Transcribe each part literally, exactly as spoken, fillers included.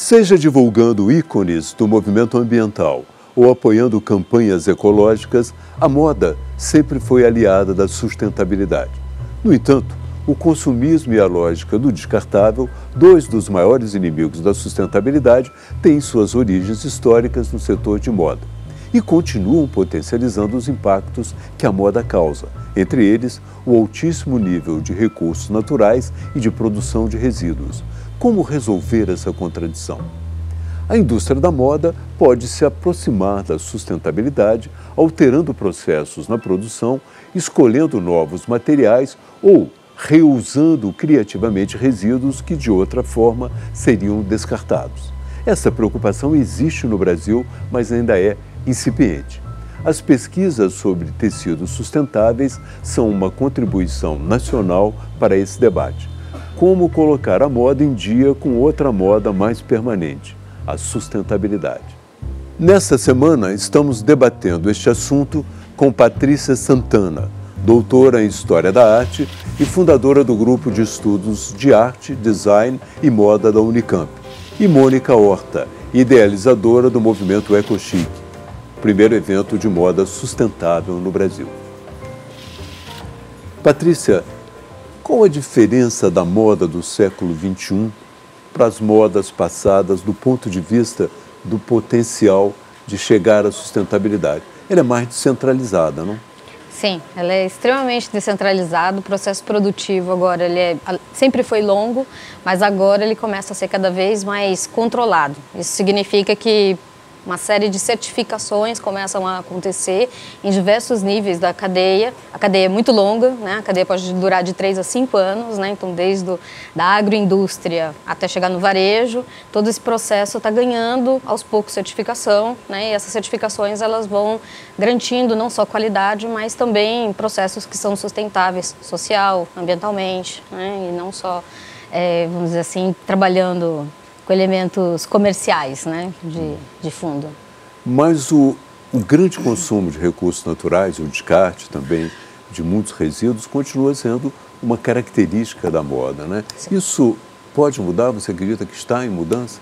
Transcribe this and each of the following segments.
Seja divulgando ícones do movimento ambiental ou apoiando campanhas ecológicas, a moda sempre foi aliada da sustentabilidade. No entanto, o consumismo e a lógica do descartável, dois dos maiores inimigos da sustentabilidade, têm suas origens históricas no setor de moda e continuam potencializando os impactos que a moda causa, entre eles o altíssimo nível de recursos naturais e de produção de resíduos. Como resolver essa contradição? A indústria da moda pode se aproximar da sustentabilidade, alterando processos na produção, escolhendo novos materiais ou reusando criativamente resíduos que, de outra forma, seriam descartados. Essa preocupação existe no Brasil, mas ainda é incipiente. As pesquisas sobre tecidos sustentáveis são uma contribuição nacional para esse debate. Como colocar a moda em dia com outra moda mais permanente, a sustentabilidade. Nesta semana, estamos debatendo este assunto com Patrícia Santana, doutora em História da Arte e fundadora do Grupo de Estudos de Arte, Design e Moda da Unicamp, e Mônica Horta, idealizadora do movimento EcoChic, primeiro evento de moda sustentável no Brasil. Patrícia, qual a diferença da moda do século vinte e um para as modas passadas do ponto de vista do potencial de chegar à sustentabilidade? Ela é mais descentralizada, não? Sim, ela é extremamente descentralizada. O processo produtivo agora ele é, sempre foi longo, mas agora ele começa a ser cada vez mais controlado. Isso significa que uma série de certificações começam a acontecer em diversos níveis da cadeia. A cadeia é muito longa, né? A cadeia pode durar de três a cinco anos, né? Então desde do, da agroindústria até chegar no varejo, todo esse processo está ganhando aos poucos certificação, né? E essas certificações elas vão garantindo não só qualidade, mas também processos que são sustentáveis social, ambientalmente, né? E não só, é, vamos dizer assim, trabalhando com elementos comerciais, né, de, de fundo. Mas o, o grande consumo de recursos naturais, o descarte também de muitos resíduos, continua sendo uma característica da moda, né? Sim. Isso pode mudar? Você acredita que está em mudança?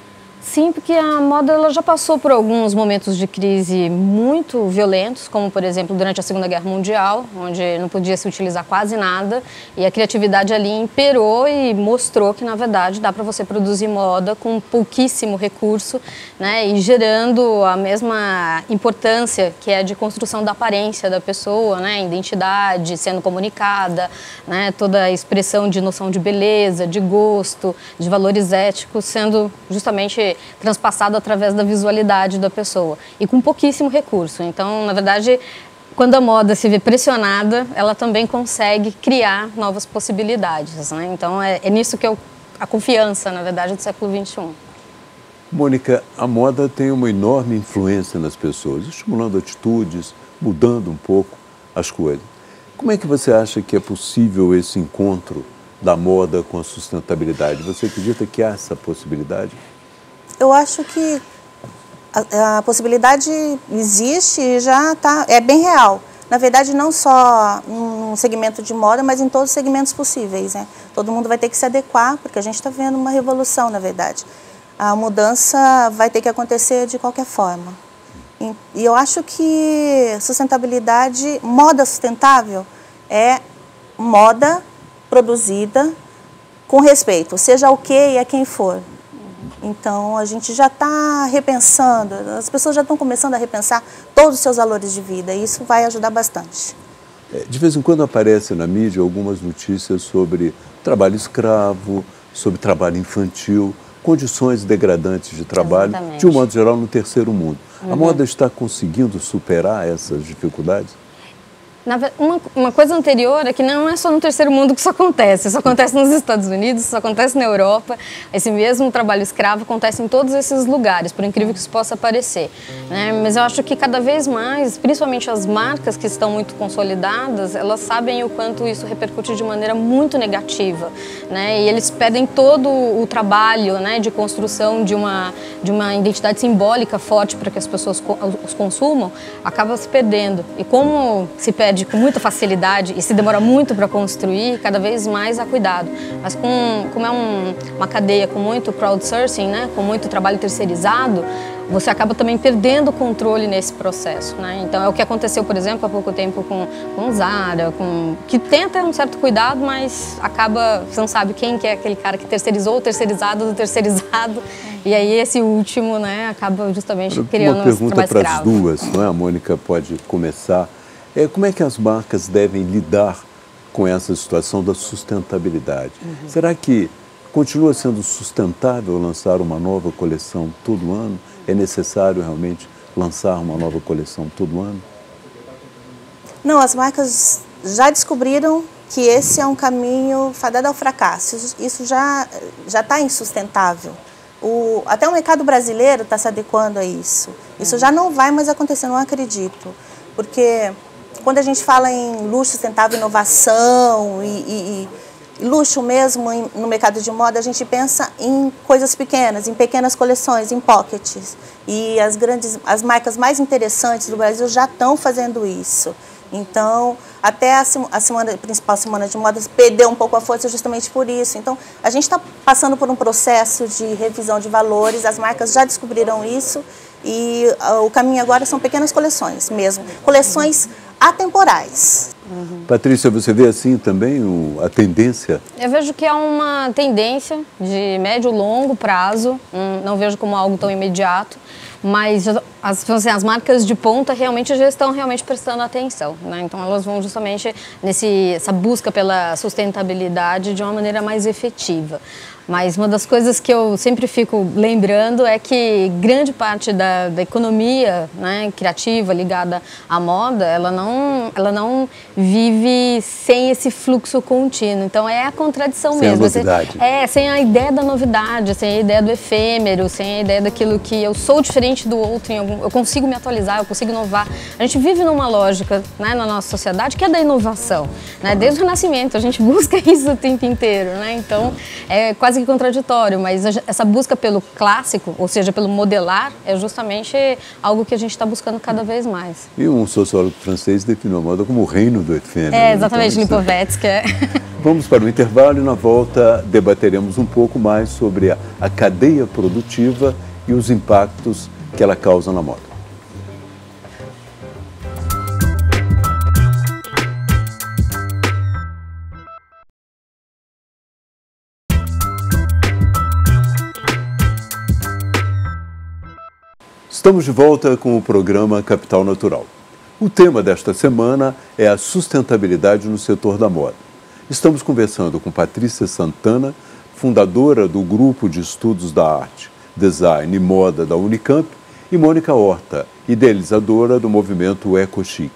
Sim, porque a moda ela já passou por alguns momentos de crise muito violentos, como, por exemplo, durante a Segunda Guerra Mundial, onde não podia se utilizar quase nada, e a criatividade ali imperou e mostrou que, na verdade, dá para você produzir moda com pouquíssimo recurso, né, e gerando a mesma importância que é de construção da aparência da pessoa, né, identidade sendo comunicada, né, toda a expressão de noção de beleza, de gosto, de valores éticos sendo justamente transpassado através da visualidade da pessoa e com pouquíssimo recurso. Então, na verdade, quando a moda se vê pressionada, ela também consegue criar novas possibilidades, né? Então, é, é nisso que é a confiança, na verdade, do século vinte e um. Mônica, a moda tem uma enorme influência nas pessoas, estimulando atitudes, mudando um pouco as coisas. Como é que você acha que é possível esse encontro da moda com a sustentabilidade? Você acredita que há essa possibilidade? Eu acho que a, a possibilidade existe e já tá, é bem real. Na verdade, não só no segmento de moda, mas em todos os segmentos possíveis, né? Todo mundo vai ter que se adequar, porque a gente está vendo uma revolução, na verdade. A mudança vai ter que acontecer de qualquer forma. E, e eu acho que sustentabilidade, moda sustentável, é moda produzida com respeito, seja o que e a quem for. Então, a gente já está repensando, as pessoas já estão começando a repensar todos os seus valores de vida e isso vai ajudar bastante. De vez em quando aparecem na mídia algumas notícias sobre trabalho escravo, sobre trabalho infantil, condições degradantes de trabalho, exatamente, de um modo geral, no terceiro mundo. Uhum. A moda está conseguindo superar essas dificuldades? Na, uma, uma coisa anterior é que não é só no terceiro mundo que isso acontece, isso acontece nos Estados Unidos, isso acontece na Europa, esse mesmo trabalho escravo acontece em todos esses lugares, por incrível que isso possa parecer, né? Mas eu acho que cada vez mais, principalmente as marcas que estão muito consolidadas, elas sabem o quanto isso repercute de maneira muito negativa, né? E eles perdem todo o trabalho, né, de construção de uma, de uma identidade simbólica forte para que as pessoas os consumam, acaba se perdendo. E como se perde perde com muita facilidade e se demora muito para construir, cada vez mais há cuidado. Mas com, como é um, uma cadeia com muito crowdsourcing, né, com muito trabalho terceirizado, você acaba também perdendo o controle nesse processo, né? Então é o que aconteceu, por exemplo, há pouco tempo com, com o Zara, com, que tem até um certo cuidado, mas acaba, você não sabe quem que é aquele cara que terceirizou o terceirizado do terceirizado, e aí esse último, né, acaba justamente criando uma pergunta trabalho para as escravo. duas, não é? A Mônica pode começar. É, como é que as marcas devem lidar com essa situação da sustentabilidade? Uhum. Será que continua sendo sustentável lançar uma nova coleção todo ano? É necessário realmente lançar uma nova coleção todo ano? Não, as marcas já descobriram que esse é um caminho fadado ao fracasso. Isso, isso já já está insustentável. O, até o mercado brasileiro está se adequando a isso. Isso já não vai mais acontecer, não acredito. Porque quando a gente fala em luxo sustentável, inovação e, e, e luxo mesmo em, no mercado de moda, a gente pensa em coisas pequenas, em pequenas coleções, em pockets. E as grandes, as marcas mais interessantes do Brasil já estão fazendo isso. Então, até a, a semana, a principal semana de modas perdeu um pouco a força justamente por isso. Então, a gente está passando por um processo de revisão de valores, as marcas já descobriram isso e uh, o caminho agora são pequenas coleções mesmo, coleções atemporais. Uhum. Patrícia, você vê assim também o, a tendência? Eu vejo que é uma tendência de médio e longo prazo, hum, não vejo como algo tão imediato, mas as, assim, as marcas de ponta realmente já estão realmente prestando atenção, né? Então elas vão justamente nesse essa busca pela sustentabilidade de uma maneira mais efetiva. Mas uma das coisas que eu sempre fico lembrando é que grande parte da, da economia, né, criativa ligada à moda, ela não, ela não vive sem esse fluxo contínuo. Então é a contradição sem mesmo. Sem a novidade. É, sem a ideia da novidade, sem a ideia do efêmero, sem a ideia daquilo que eu sou diferente do outro, em algum, eu consigo me atualizar, eu consigo inovar. A gente vive numa lógica, né, na nossa sociedade que é da inovação, né? Desde o Renascimento a gente busca isso o tempo inteiro, né? Então é quase que contraditório, mas essa busca pelo clássico, ou seja, pelo modelar, é justamente algo que a gente está buscando cada vez mais. E um sociólogo francês definiu a moda como o reino do efêmero. É, exatamente, então, Lipovetsky. É. Vamos para o intervalo e na volta debateremos um pouco mais sobre a, a cadeia produtiva e os impactos que ela causa na moda. Estamos de volta com o programa Capital Natural. O tema desta semana é a sustentabilidade no setor da moda. Estamos conversando com Patrícia Santana, fundadora do Grupo de Estudos da Arte, Design e Moda da Unicamp, e Mônica Horta, idealizadora do movimento EcoChic.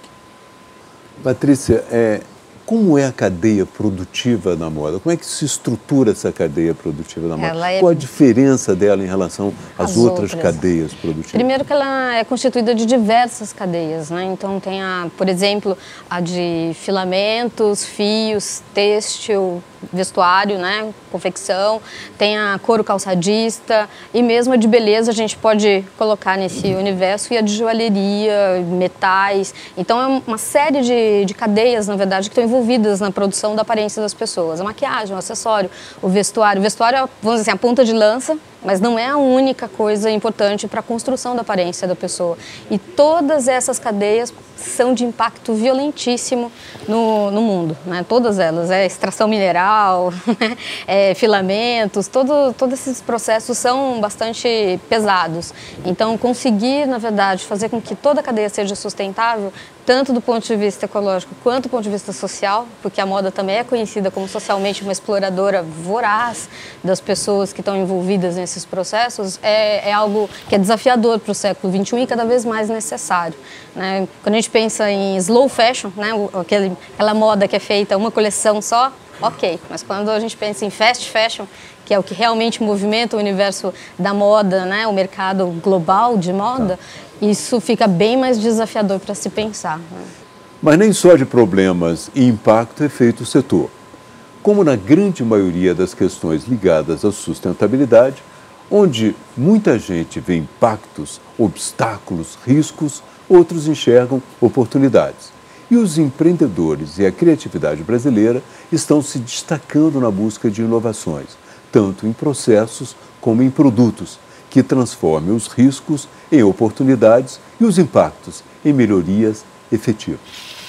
Patrícia, é, como é a cadeia produtiva na moda? Como é que se estrutura essa cadeia produtiva na moda? Ela é... Qual a diferença dela em relação às As outras, outras cadeias produtivas? Primeiro que ela é constituída de diversas cadeias, né? Então tem, a, por exemplo, a de filamentos, fios, têxtil, vestuário, né, confecção, tem a couro calçadista e mesmo a de beleza a gente pode colocar nesse universo, e a de joalheria, metais. Então é uma série de, de cadeias, na verdade, que estão envolvidas na produção da aparência das pessoas. A maquiagem, o acessório, o vestuário. O vestuário é, vamos dizer assim, a ponta de lança, mas não é a única coisa importante para a construção da aparência da pessoa. E todas essas cadeias são de impacto violentíssimo no, no mundo, né? Todas elas, é extração mineral, é, filamentos, todo, todos esses processos são bastante pesados. Então, conseguir, na verdade, fazer com que toda a cadeia seja sustentável, tanto do ponto de vista ecológico quanto do ponto de vista social, porque a moda também é conhecida como socialmente uma exploradora voraz das pessoas que estão envolvidas nesses processos, é, é algo que é desafiador para o século vinte e um e cada vez mais necessário, né? Quando a gente pensa em slow fashion, né, aquele, aquela moda que é feita uma coleção só, ok, mas quando a gente pensa em fast fashion, que é o que realmente movimenta o universo da moda, né, o mercado global de moda, isso fica bem mais desafiador para se pensar, né? Mas nem só de problemas e impacto é feito o setor. Como na grande maioria das questões ligadas à sustentabilidade, onde muita gente vê impactos, obstáculos, riscos, outros enxergam oportunidades. E os empreendedores e a criatividade brasileira estão se destacando na busca de inovações, tanto em processos como em produtos, que transformem os riscos em oportunidades e os impactos em melhorias efetivas.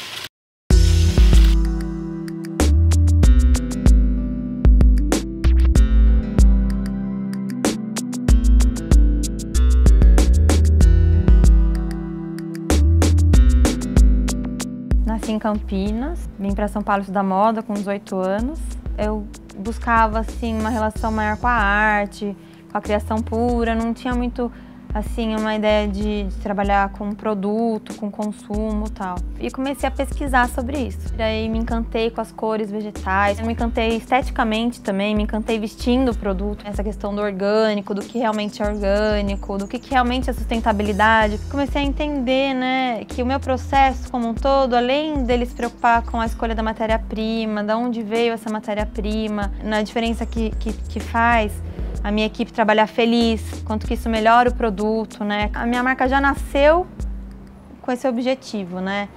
Nasci em Campinas, vim para São Paulo estudar moda com dezoito anos. Eu buscava assim uma relação maior com a arte, com a criação pura, não tinha muito assim uma ideia de, de trabalhar com produto, com consumo e tal. E comecei a pesquisar sobre isso. E aí me encantei com as cores vegetais, me encantei esteticamente também, me encantei vestindo o produto, essa questão do orgânico, do que realmente é orgânico, do que, que realmente é sustentabilidade. Comecei a entender, né, que o meu processo como um todo, além dele se preocupar com a escolha da matéria-prima, de onde veio essa matéria-prima, na diferença que, que, que faz a minha equipe trabalhar feliz, quanto que isso melhora o produto, né? A minha marca já nasceu com esse objetivo, né?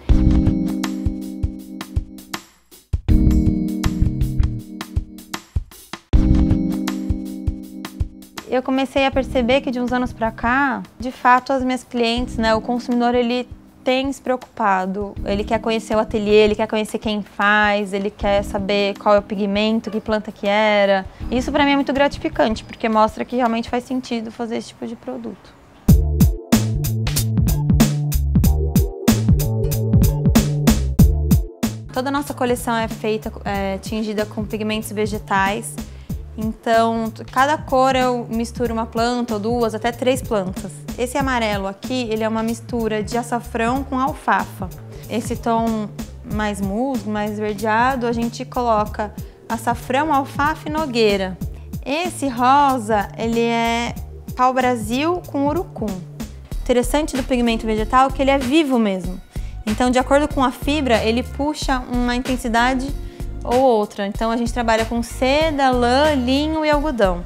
Eu comecei a perceber que de uns anos para cá, de fato, as minhas clientes, né, o consumidor, ele tem se preocupado, ele quer conhecer o ateliê, ele quer conhecer quem faz, ele quer saber qual é o pigmento, que planta que era. Isso para mim é muito gratificante, porque mostra que realmente faz sentido fazer esse tipo de produto. Toda a nossa coleção é feita, é, tingida com pigmentos vegetais. Então, cada cor eu misturo uma planta ou duas, até três plantas. Esse amarelo aqui, ele é uma mistura de açafrão com alfafa. Esse tom mais musgo, mais esverdeado, a gente coloca açafrão, alfafa e nogueira. Esse rosa, ele é pau-brasil com urucum. O interessante do pigmento vegetal é que ele é vivo mesmo. Então, de acordo com a fibra, ele puxa uma intensidade ou outra. Então a gente trabalha com seda, lã, linho e algodão.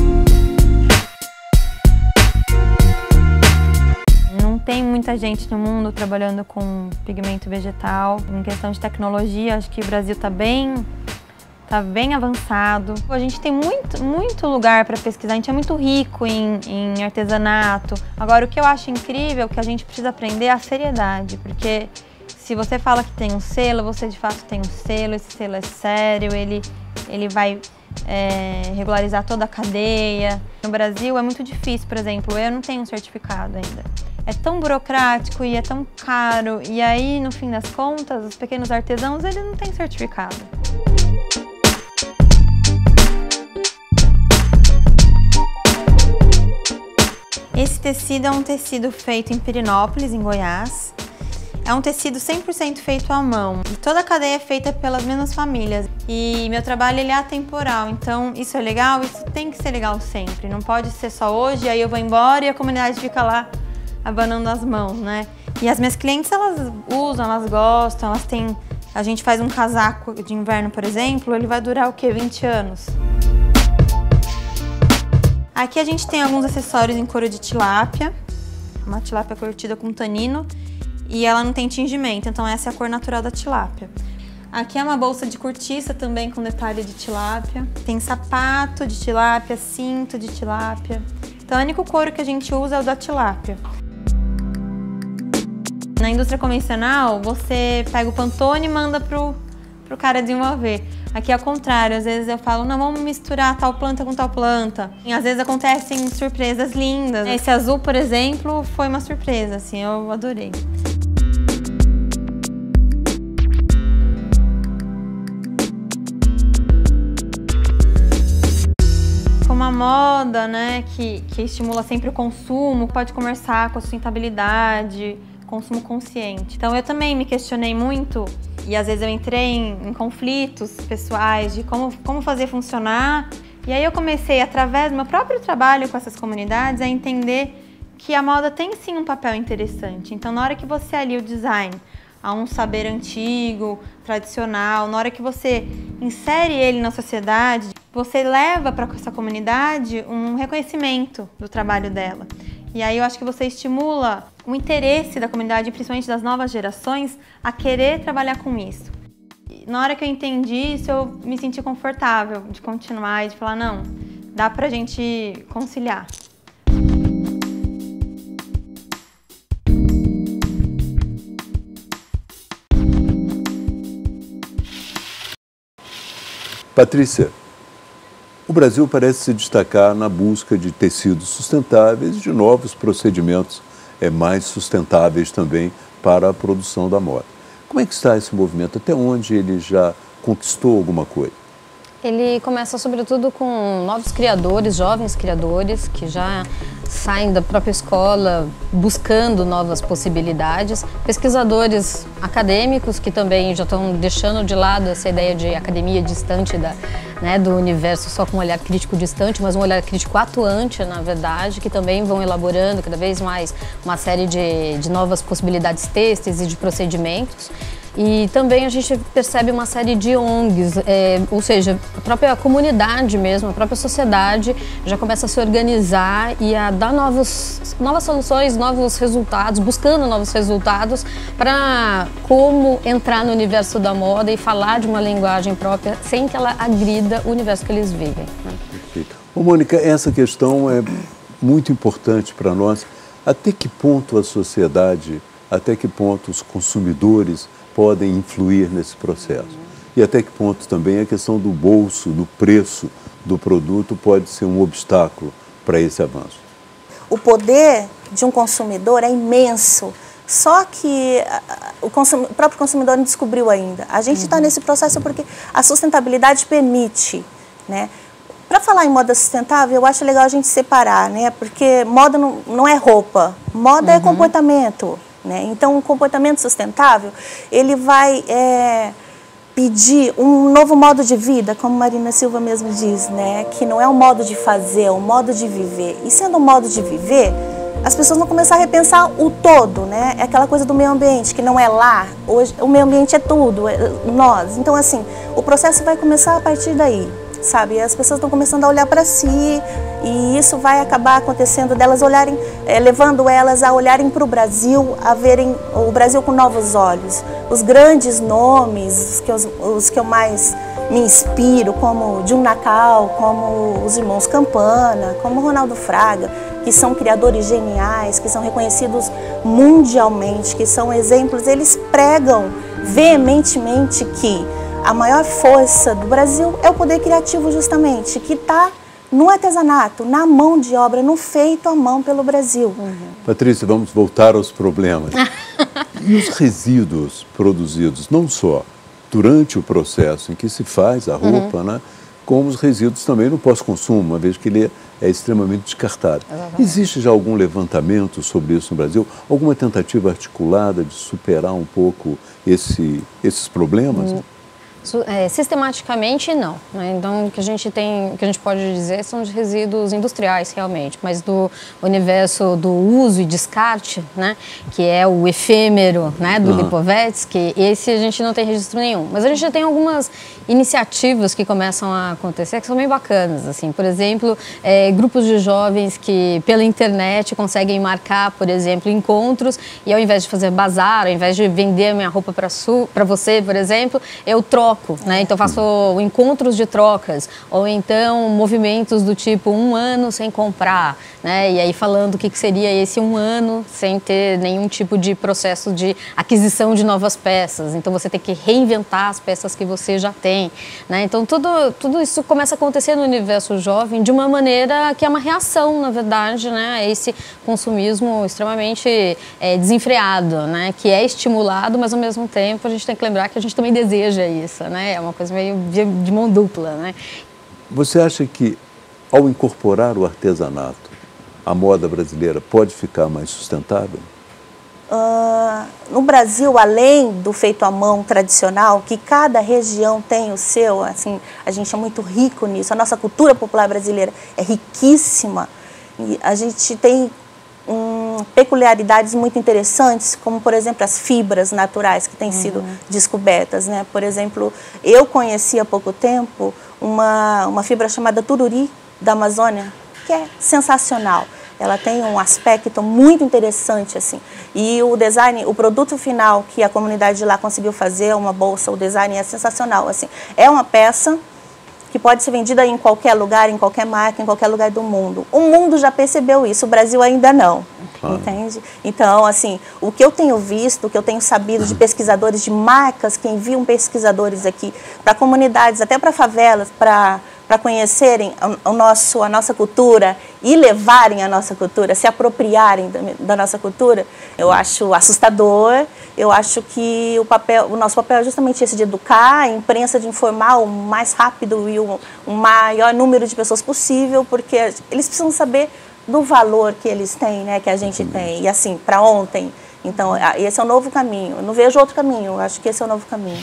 Não tem muita gente no mundo trabalhando com pigmento vegetal. Em questão de tecnologia, acho que o Brasil está bem, tá bem avançado. A gente tem muito, muito lugar para pesquisar, a gente é muito rico em, em artesanato. Agora, o que eu acho incrível é que a gente precisa aprender é a seriedade, porque se você fala que tem um selo, você de fato tem um selo, esse selo é sério, ele, ele vai é, regularizar toda a cadeia. No Brasil é muito difícil, por exemplo, eu não tenho um certificado ainda. É tão burocrático e é tão caro, e aí, no fim das contas, os pequenos artesãos, eles não têm certificado. Esse tecido é um tecido feito em Pirenópolis, em Goiás. É um tecido cem por cento feito à mão. E toda a cadeia é feita pelas mesmas famílias. E meu trabalho ele é atemporal, então isso é legal, isso tem que ser legal sempre. Não pode ser só hoje, aí eu vou embora e a comunidade fica lá abanando as mãos, né? E as minhas clientes, elas usam, elas gostam, elas têm... A gente faz um casaco de inverno, por exemplo, ele vai durar o quê? vinte anos. Aqui a gente tem alguns acessórios em couro de tilápia. Uma tilápia curtida com tanino. E ela não tem tingimento, então essa é a cor natural da tilápia. Aqui é uma bolsa de cortiça também com detalhe de tilápia. Tem sapato de tilápia, cinto de tilápia. Então o único couro que a gente usa é o da tilápia. Na indústria convencional, você pega o Pantone e manda pro, pro cara desenvolver. Aqui é ao contrário, às vezes eu falo, não, vamos misturar tal planta com tal planta. E às vezes acontecem surpresas lindas. Esse azul, por exemplo, foi uma surpresa, assim, eu adorei. Uma moda, né, que, que estimula sempre o consumo, pode conversar com a sustentabilidade, consumo consciente. Então eu também me questionei muito e às vezes eu entrei em, em conflitos pessoais de como, como fazer funcionar. E aí eu comecei, através do meu próprio trabalho com essas comunidades, a entender que a moda tem sim um papel interessante. Então na hora que você alia o design a um saber antigo, tradicional, na hora que você insere ele na sociedade, você leva para essa comunidade um reconhecimento do trabalho dela. E aí eu acho que você estimula o interesse da comunidade, principalmente das novas gerações, a querer trabalhar com isso. Na hora que eu entendi isso, eu me senti confortável de continuar e de falar, não, dá pra gente conciliar. Patrícia, o Brasil parece se destacar na busca de tecidos sustentáveis e de novos procedimentos é, mais sustentáveis também para a produção da moda. Como é que está esse movimento? Até onde ele já conquistou alguma coisa? Ele começa sobretudo com novos criadores, jovens criadores, que já saem da própria escola buscando novas possibilidades. Pesquisadores acadêmicos que também já estão deixando de lado essa ideia de academia distante da, né, do universo só com um olhar crítico distante, mas um olhar crítico atuante, na verdade, que também vão elaborando cada vez mais uma série de, de novas possibilidades têxteis e de procedimentos. E também a gente percebe uma série de O N Gs, é, ou seja, a própria comunidade mesmo, a própria sociedade já começa a se organizar e a dar novos, novas soluções, novos resultados, buscando novos resultados para como entrar no universo da moda e falar de uma linguagem própria sem que ela agrida o universo que eles vivem. Né? Perfeito. Ô, Mônica, essa questão é muito importante para nós. Até que ponto a sociedade, até que ponto os consumidores podem influir nesse processo? E até que ponto também a questão do bolso, do preço do produto pode ser um obstáculo para esse avanço? O poder de um consumidor é imenso, só que o, consum, o próprio consumidor não descobriu ainda. A gente está uhum. nesse processo porque a sustentabilidade permite, né? Para falar em moda sustentável, eu acho legal a gente separar, né? Porque moda não, não é roupa, moda uhum. é comportamento. Né? Então, um comportamento sustentável, ele vai é, pedir um novo modo de vida, como Marina Silva mesmo diz, né? Que não é um modo de fazer, é um modo de viver. E sendo um modo de viver, as pessoas vão começar a repensar o todo, né? É aquela coisa do meio ambiente, que não é lá, hoje o meio ambiente é tudo, é nós. Então, assim, o processo vai começar a partir daí, sabe? As pessoas estão começando a olhar para si e isso vai acabar acontecendo delas olharem, é, levando elas a olharem para o Brasil, a verem o Brasil com novos olhos. Os grandes nomes, os que, eu, os que eu mais me inspiro, como Jun Nakao, como os irmãos Campana, como Ronaldo Fraga, que são criadores geniais, que são reconhecidos mundialmente, que são exemplos, eles pregam veementemente que a maior força do Brasil é o poder criativo justamente, que está no artesanato, na mão de obra, no feito à mão pelo Brasil. Uhum. Patrícia, vamos voltar aos problemas. E os resíduos produzidos, não só durante o processo em que se faz a roupa, uhum. né, como os resíduos também no pós-consumo, uma vez que ele é extremamente descartado. Exatamente. Existe já algum levantamento sobre isso no Brasil? Alguma tentativa articulada de superar um pouco esse, esses problemas? Uhum. É, sistematicamente não, né? Então o que a gente tem, o que a gente pode dizer são de resíduos industriais realmente, mas do universo do uso e descarte, né, que é o efêmero, né, do uhum. Lipovetsky, esse a gente não tem registro nenhum. Mas a gente já tem algumas iniciativas que começam a acontecer que são bem bacanas, assim, por exemplo, é, grupos de jovens que pela internet conseguem marcar, por exemplo, encontros e ao invés de fazer bazar, ao invés de vender a minha roupa para para você, por exemplo, eu troco. Né? Então faço encontros de trocas ou então movimentos do tipo um ano sem comprar, né? E aí falando o que seria esse um ano sem ter nenhum tipo de processo de aquisição de novas peças. Então você tem que reinventar as peças que você já tem, né? Então tudo, tudo isso começa a acontecer no universo jovem de uma maneira que é uma reação, na verdade, né, a esse consumismo extremamente é, desenfreado, né? Que é estimulado, mas ao mesmo tempo a gente tem que lembrar que a gente também deseja isso. Né? É uma coisa meio de, de mão dupla. Né? Você acha que, ao incorporar o artesanato, a moda brasileira pode ficar mais sustentável? Uh, no Brasil, além do feito à mão tradicional, que cada região tem o seu, assim, a gente é muito rico nisso, a nossa cultura popular brasileira é riquíssima, e a gente tem Um, peculiaridades muito interessantes, como, por exemplo, as fibras naturais que têm uhum. sido descobertas. Né? Por exemplo, eu conheci há pouco tempo uma, uma fibra chamada tururi da Amazônia, que é sensacional. ela tem um aspecto muito interessante, assim. E o design, o produto final que a comunidade de lá conseguiu fazer, uma bolsa, o design é sensacional, assim. É uma peça que pode ser vendida em qualquer lugar, em qualquer marca, em qualquer lugar do mundo. O mundo já percebeu isso, o Brasil ainda não, claro. Entende? Então, assim, o que eu tenho visto, o que eu tenho sabido de pesquisadores, de marcas que enviam pesquisadores aqui para comunidades, até para favelas, para para conhecerem o nosso, a nossa cultura e levarem a nossa cultura, se apropriarem da, da nossa cultura, eu acho assustador. Eu acho que o, papel, o nosso papel é justamente esse de educar, a imprensa de informar o mais rápido e o, o maior número de pessoas possível, porque eles precisam saber do valor que eles têm, né, que a gente tem, e assim, para ontem. Então, esse é o novo caminho. Eu não vejo outro caminho, eu acho que esse é o novo caminho.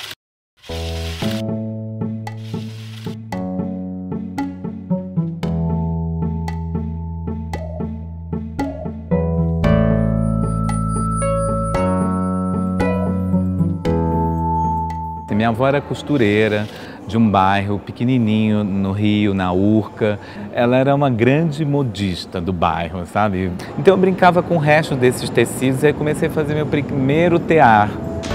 Minha avó era costureira de um bairro pequenininho no Rio, na Urca. Ela era uma grande modista do bairro, sabe? Então eu brincava com o resto desses tecidos e aí comecei a fazer meu primeiro tear.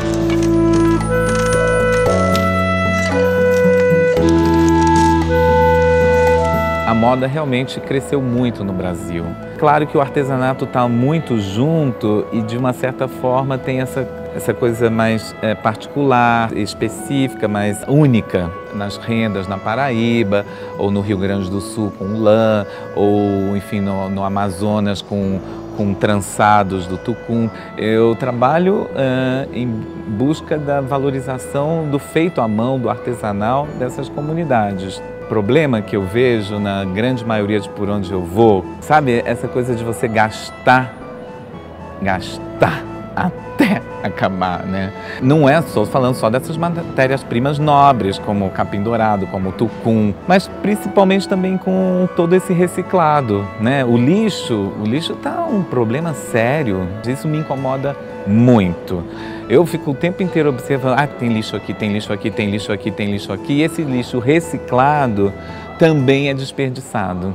A moda realmente cresceu muito no Brasil. Claro que o artesanato está muito junto e, de uma certa forma, tem essa, essa coisa mais é, particular, específica, mais única nas rendas na Paraíba, ou no Rio Grande do Sul com lã, ou, enfim, no, no Amazonas com, com trançados do tucum. Eu trabalho uh, em busca da valorização do feito à mão, do artesanal dessas comunidades. O problema que eu vejo na grande maioria de por onde eu vou, sabe, essa coisa de você gastar, gastar até acabar, né? Não é só falando só dessas matérias-primas nobres, como o capim dourado, como o tucum, mas principalmente também com todo esse reciclado, né? O lixo, o lixo tá um problema sério, isso me incomoda muito. Eu fico o tempo inteiro observando, ah, tem lixo aqui, tem lixo aqui, tem lixo aqui, tem lixo aqui, e esse lixo reciclado também é desperdiçado.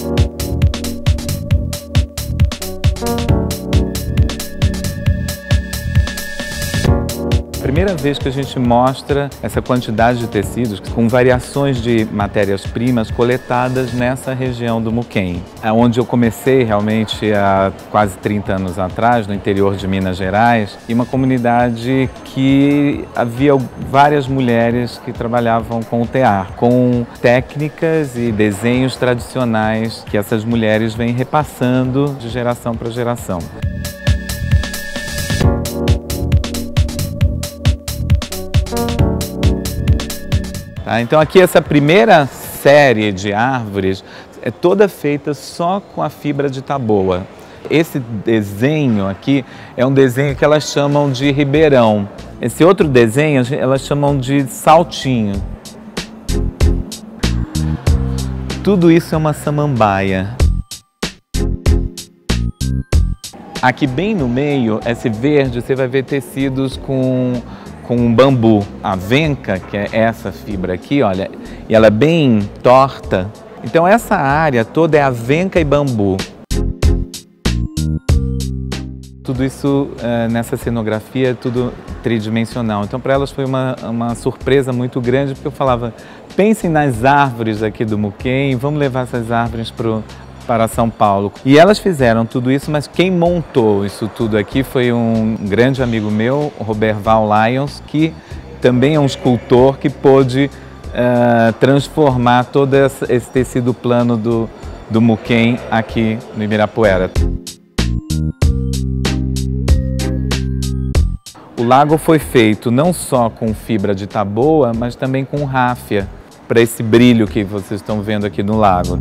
Primeira vez que a gente mostra essa quantidade de tecidos com variações de matérias-primas coletadas nessa região do Muquem, onde eu comecei realmente há quase trinta anos atrás, no interior de Minas Gerais, e uma comunidade que havia várias mulheres que trabalhavam com o tear, com técnicas e desenhos tradicionais que essas mulheres vêm repassando de geração para geração. Tá, então aqui essa primeira série de árvores é toda feita só com a fibra de taboa. Esse desenho aqui é um desenho que elas chamam de ribeirão. Esse outro desenho elas chamam de saltinho. Tudo isso é uma samambaia. Aqui bem no meio, esse verde, você vai ver tecidos com com um bambu. A venca, que é essa fibra aqui, olha, e ela é bem torta. Então essa área toda é a venca e bambu. Tudo isso uh, nessa cenografia é tudo tridimensional. Então para elas foi uma, uma surpresa muito grande, porque eu falava, pensem nas árvores aqui do Muquem, vamos levar essas árvores pro para São Paulo. E elas fizeram tudo isso, mas quem montou isso tudo aqui foi um grande amigo meu, o Roberval Lyons, que também é um escultor que pôde uh, transformar todo esse tecido plano do, do Muquem aqui no Ibirapuera. O lago foi feito não só com fibra de taboa, mas também com ráfia, para esse brilho que vocês estão vendo aqui no lago.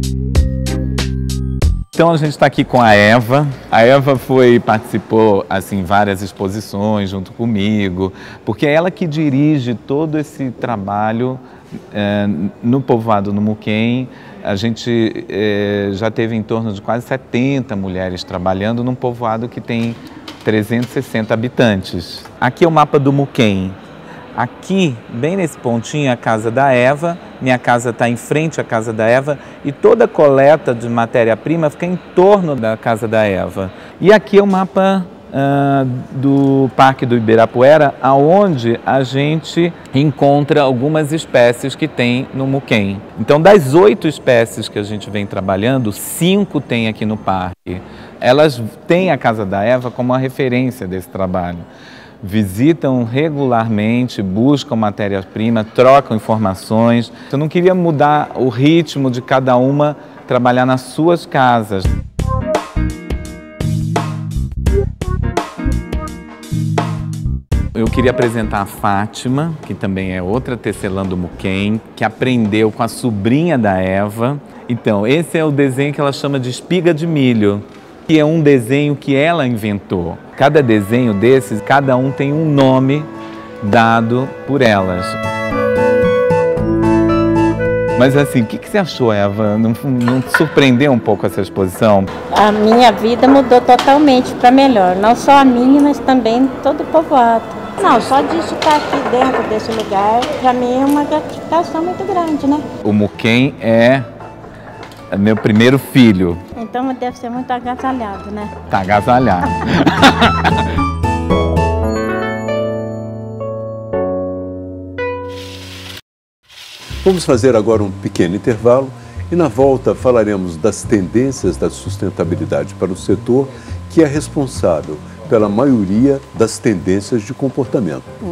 Então a gente está aqui com a Eva. A Eva foi, participou assim, várias exposições junto comigo, porque é ela que dirige todo esse trabalho é, no povoado no Muquem. A gente é, já teve em torno de quase setenta mulheres trabalhando num povoado que tem trezentos e sessenta habitantes. Aqui é o mapa do Muquem. Aqui, bem nesse pontinho, a casa da Eva. Minha casa está em frente à casa da Eva e toda a coleta de matéria-prima fica em torno da casa da Eva. E aqui é o mapa uh, do Parque do Ibirapuera, onde a gente encontra algumas espécies que tem no Muquem. Então, das oito espécies que a gente vem trabalhando, cinco tem aqui no parque. Elas têm a casa da Eva como uma referência desse trabalho. Visitam regularmente, buscam matéria-prima, trocam informações. Eu não queria mudar o ritmo de cada uma trabalhar nas suas casas. Eu queria apresentar a Fátima, que também é outra tecelã do Muquem, que aprendeu com a sobrinha da Eva. Então, esse é o desenho que ela chama de espiga de milho, que é um desenho que ela inventou. Cada desenho desses, cada um tem um nome dado por elas. Mas assim, o que, que você achou, Eva? Não, não te surpreendeu um pouco essa exposição? A minha vida mudou totalmente para melhor. Não só a minha, mas também todo o povoado. Não, só de estar aqui dentro desse lugar, para mim é uma gratificação muito grande, né? O Muquem é meu primeiro filho. Então deve ser muito agasalhado, né? Tá agasalhado. Vamos fazer agora um pequeno intervalo e na volta falaremos das tendências da sustentabilidade para o setor, que é responsável pela maioria das tendências de comportamento. Uhum.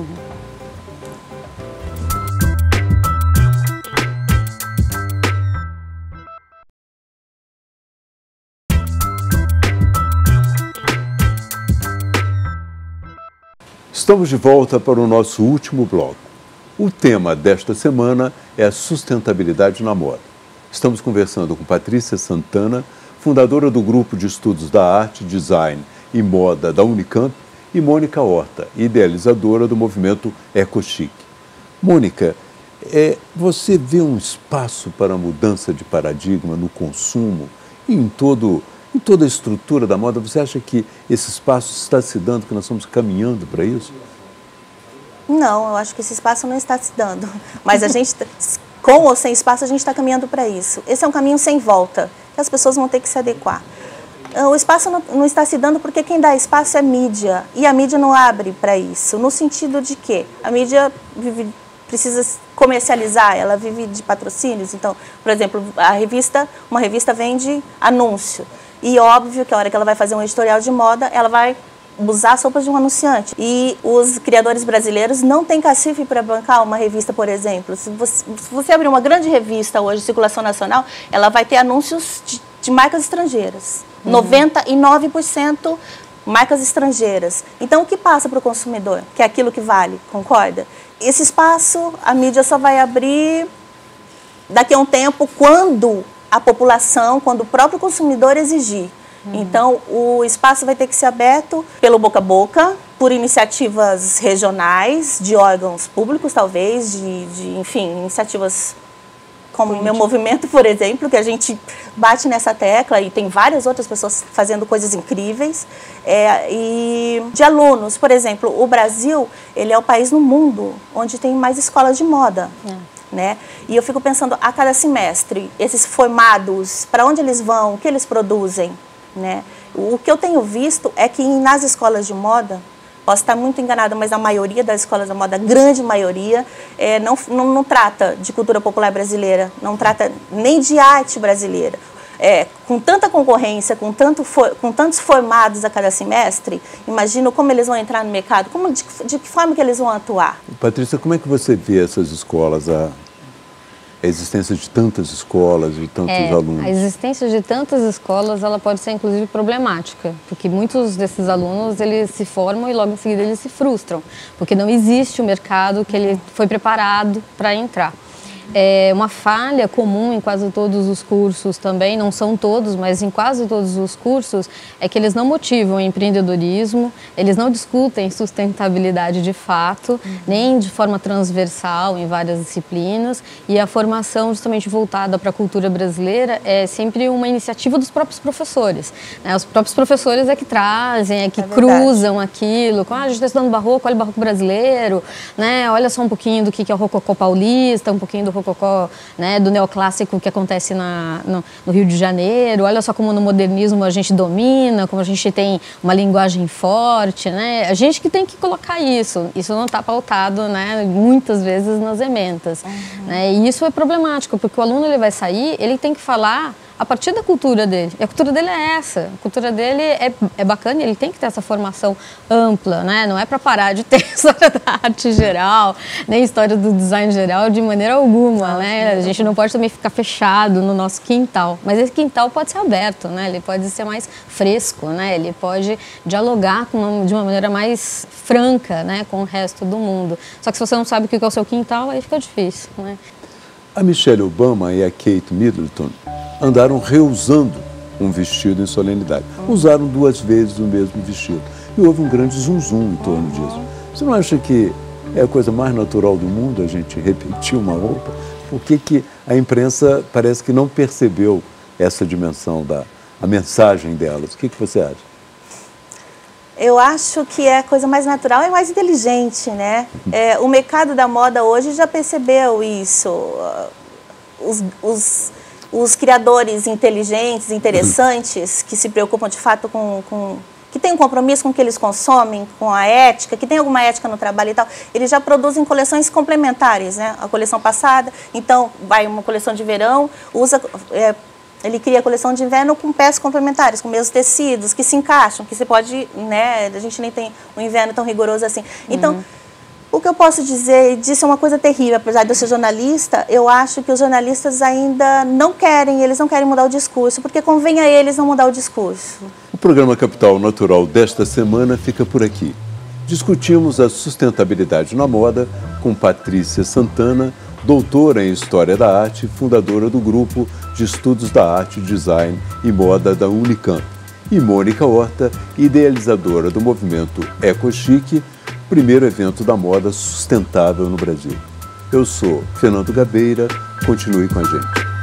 Estamos de volta para o nosso último bloco. O tema desta semana é a sustentabilidade na moda. Estamos conversando com Patrícia Santana, fundadora do Grupo de Estudos da Arte, Design e Moda da Unicamp, e Mônica Horta, idealizadora do movimento EcoChic. Mônica, é, você vê um espaço para a mudança de paradigma no consumo e em todo Em toda a estrutura da moda? Você acha que esse espaço está se dando, que nós estamos caminhando para isso? Não, eu acho que esse espaço não está se dando. Mas a gente, com ou sem espaço, a gente está caminhando para isso. Esse é um caminho sem volta, que as pessoas vão ter que se adequar. O espaço não, não está se dando porque quem dá espaço é mídia. E a mídia não abre para isso. No sentido de que a mídia vive, precisa comercializar, ela vive de patrocínios. Então, por exemplo, a revista, uma revista vende anúncio. E óbvio que a hora que ela vai fazer um editorial de moda, ela vai usar as roupas de um anunciante. E os criadores brasileiros não têm cacife para bancar uma revista, por exemplo. Se você, se você abrir uma grande revista hoje de circulação nacional, ela vai ter anúncios de, de marcas estrangeiras. Uhum. noventa e nove por cento marcas estrangeiras. Então, o que passa para o consumidor? Que é aquilo que vale, concorda? Esse espaço, a mídia só vai abrir daqui a um tempo, quando a população, quando o próprio consumidor exigir. Uhum. Então, o espaço vai ter que ser aberto pelo boca a boca, por iniciativas regionais, de órgãos públicos, talvez, de, de enfim, iniciativas como o meu movimento, por exemplo, que a gente bate nessa tecla, e tem várias outras pessoas fazendo coisas incríveis, é, e de alunos. Por exemplo, o Brasil, ele é o país no mundo onde tem mais escolas de moda. É. Né? E eu fico pensando, a cada semestre, esses formados, para onde eles vão, o que eles produzem, né? O que eu tenho visto é que nas escolas de moda, posso estar muito enganada, mas a maioria das escolas de moda, a grande maioria, é, não, não, não trata de cultura popular brasileira, não trata nem de arte brasileira. É, com tanta concorrência, com, tanto for, com tantos formados a cada semestre, imagino como eles vão entrar no mercado, como, de, de que forma que eles vão atuar. Patrícia, como é que você vê essas escolas, a, a existência de tantas escolas, de tantos é, alunos? A existência de tantas escolas, ela pode ser inclusive problemática, porque muitos desses alunos, eles se formam e logo em seguida eles se frustram, porque não existe o mercado que ele foi preparado para entrar. É uma falha comum em quase todos os cursos também, não são todos, mas em quase todos os cursos, é que eles não motivam o empreendedorismo, eles não discutem sustentabilidade de fato, uhum. nem de forma transversal em várias disciplinas, e a formação justamente voltada para a cultura brasileira é sempre uma iniciativa dos próprios professores. Né? Os próprios professores é que trazem, é que é cruzam aquilo, ah, a gente está estudando barroco, olha o barroco brasileiro, né? Olha só um pouquinho do que é o rococó paulista, um pouquinho do rococó, né, do neoclássico que acontece na, no, no Rio de Janeiro, olha só como no modernismo a gente domina, como a gente tem uma linguagem forte, né? A gente que tem que colocar isso, isso não está pautado, né, muitas vezes nas ementas. Uhum. Né? E isso é problemático, porque o aluno ele vai sair, ele tem que falar a partir da cultura dele. E a cultura dele é essa. A cultura dele é, é bacana, ele tem que ter essa formação ampla, né? Não é para parar de ter história da arte geral, nem história do design geral de maneira alguma, não, né? A gente não pode também ficar fechado no nosso quintal. Mas esse quintal pode ser aberto, né? Ele pode ser mais fresco, né? Ele pode dialogar com uma, de uma maneira mais franca, né? Com o resto do mundo. Só que se você não sabe o que é o seu quintal, aí fica difícil, né? A Michelle Obama e a Kate Middleton andaram reusando um vestido em solenidade. Usaram duas vezes o mesmo vestido. E houve um grande zum zum em torno disso. Você não acha que é a coisa mais natural do mundo a gente repetir uma roupa? Por que que a imprensa parece que não percebeu essa dimensão da a mensagem delas? O que que você acha? Eu acho que é a coisa mais natural e mais inteligente, né? É, o mercado da moda hoje já percebeu isso. Os, os, os criadores inteligentes, interessantes, que se preocupam de fato com, com... que têm um compromisso com o que eles consomem, com a ética, que tem alguma ética no trabalho e tal, eles já produzem coleções complementares, né? A coleção passada, então vai uma coleção de verão, usa... É, ele cria a coleção de inverno com peças complementares, com mesmos tecidos, que se encaixam, que você pode, né, a gente nem tem um inverno tão rigoroso assim. Então, uhum. o que eu posso dizer, e disso é uma coisa terrível, apesar de eu ser jornalista, eu acho que os jornalistas ainda não querem, eles não querem mudar o discurso, porque convém a eles não mudar o discurso. O programa Capital Natural desta semana fica por aqui. Discutimos a sustentabilidade na moda com Patrícia Santana, doutora em História da Arte, fundadora do Grupo de Estudos da Arte, Design e Moda da Unicamp, e Mônica Horta, idealizadora do movimento EcoChic, primeiro evento da moda sustentável no Brasil. Eu sou Fernando Gabeira, continue com a gente.